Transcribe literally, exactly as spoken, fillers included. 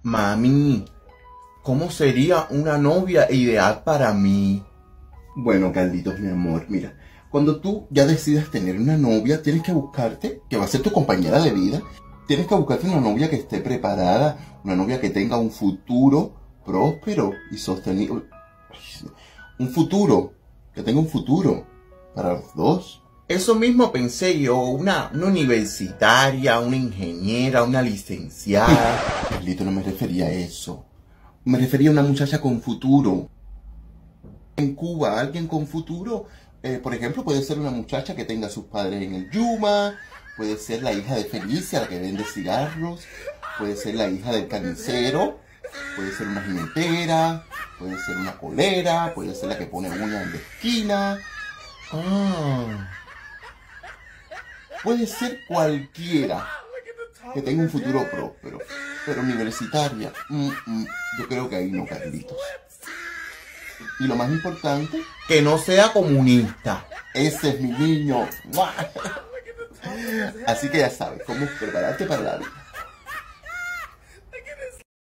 Mami, ¿cómo sería una novia ideal para mí? Bueno, Carlitos, mi amor, mira, cuando tú ya decidas tener una novia, tienes que buscarte, que va a ser tu compañera de vida, tienes que buscarte una novia que esté preparada, una novia que tenga un futuro próspero y sostenible. Un futuro, que tenga un futuro para los dos. Eso mismo pensé yo, una, una universitaria, una ingeniera, una licenciada. Carlito, no me refería a eso. Me refería a una muchacha con futuro. En Cuba, alguien con futuro, eh, por ejemplo, puede ser una muchacha que tenga a sus padres en el Yuma, puede ser la hija de Felicia, la que vende cigarros, puede ser la hija del carnicero, puede ser una jinetera, puede ser una colera, puede ser la que pone uñas en la esquina. Ah. Puede ser cualquiera que tenga un futuro próspero, pero universitaria, mm, mm, yo creo que ahí no, Carlitos. Y lo más importante, Que no sea comunista. ese es mi niño. Así que ya sabes cómo prepararte para la vida.